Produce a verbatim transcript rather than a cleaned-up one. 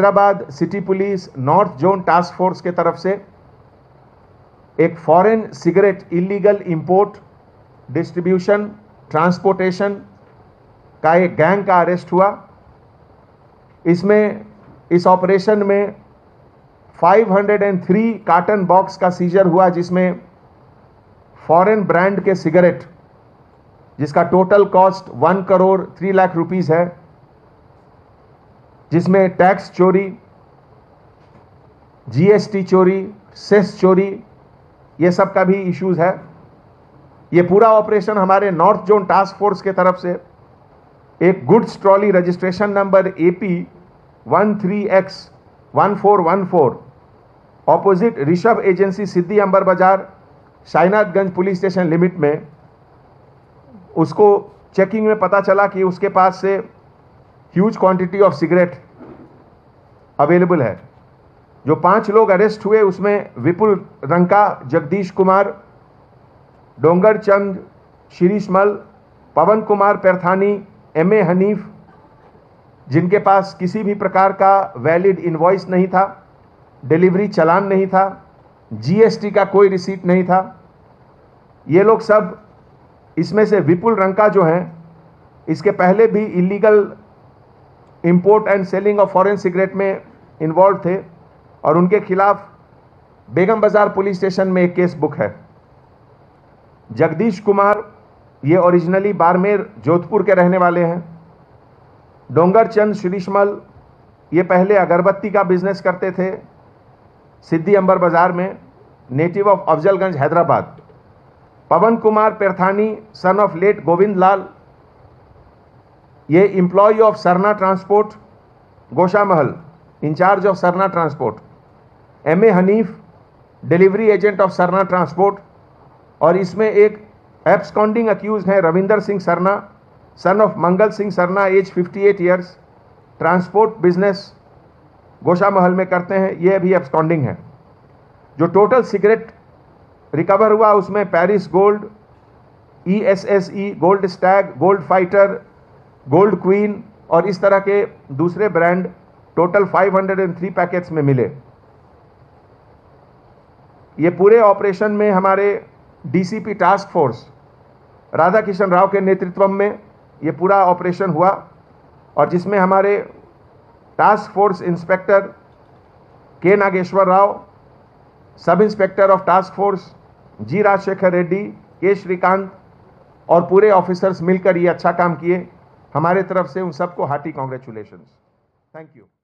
Hyderabad city police north zone task force के तरफ से एक foreign cigarette illegal import, distribution, transportation का एक गैंग का अरेस्ट हुआ। इसमें इस ऑपरेशन में पाँच सौ तीन कार्टन बॉक्स का सीजर हुआ, जिसमें फॉरेन ब्रांड के सिगरेट जिसका total cost one crore three lakh rupees है, जिसमें टैक्स चोरी, जीएसटी चोरी, सेस चोरी, ये सब का भी इश्यूज है। ये पूरा ऑपरेशन हमारे नॉर्थ जोन टास्क फोर्स के तरफ से एक goods trolley registration number AP one three X one four one four opposite Rishabh agency Siddi Amber Bazar Sainathganj police station limit में, उसको चेकिंग में पता चला कि उसके पास से huge quantity of cigarette available है। जो पांच लोग अरेस्ट हुए उसमें विपुल रंका, जगदीश कुमार, डोंगर चंद शिरीषमल, पवन कुमार पेरथानी, एम ए हनीफ, जिनके पास किसी भी प्रकार का वैलिड इनवॉइस नहीं था, डिलीवरी चालान नहीं था, जीएसटी का कोई रिसीट नहीं था। ये लोग सब, इसमें से विपुल रंका जो हैं, इसके पहले भी illegal import and selling of foreign cigarette में इन्वॉल्व थे और उनके खिलाफ बेगम बाजार पुलिस स्टेशन में एक केस बुक है। जगदीश कुमार ये ओरिजिनली बाड़मेर जोधपुर के रहने वाले हैं। डोंगर चंद शिरीषमल ये पहले अगरबत्ती का बिजनेस करते थे सिद्धि अंबर बाजार में, native of Afzalgunj Hyderabad. Pawan Kumar Perthani son of late Govind Lal, ये employ of Sarna transport Goshamahal, in charge of Sarna transport. M A Hanif delivery agent of Sarna transport. और इसमें एक एब्सकॉन्डिंग अक्यूज है Ravinder Singh Sarna son of Mangal Singh Sarna, age अट्ठावन ईयर्स, ट्रांसपोर्ट बिजनेस गोशामहल में करते हैं, ये भी एब्सकॉन्डिंग है। जो टोटल सिगरेट रिकवर हुआ उसमें Paris gold, E S S E, gold stag, gold fighter, gold queen और इस तरह के दूसरे ब्रांड टोटल पाँच सौ तीन पैकेट्स में मिले। ये पूरे ऑपरेशन में हमारे DCP task force Radha Kishan Rao के नेतृत्व में ये पूरा ऑपरेशन हुआ और जिसमें हमारे टास्क फोर्स इंस्पेक्टर के Nageswara Rao, sub inspector of task force G Rajasekhar Reddy, K Srikanth और पूरे ऑफिसर्स मिलकर ये अच्छा काम किए। हमारे तरफ से उन सबको हार्टी कॉन्ग्रेचुलेशंस। Thank you.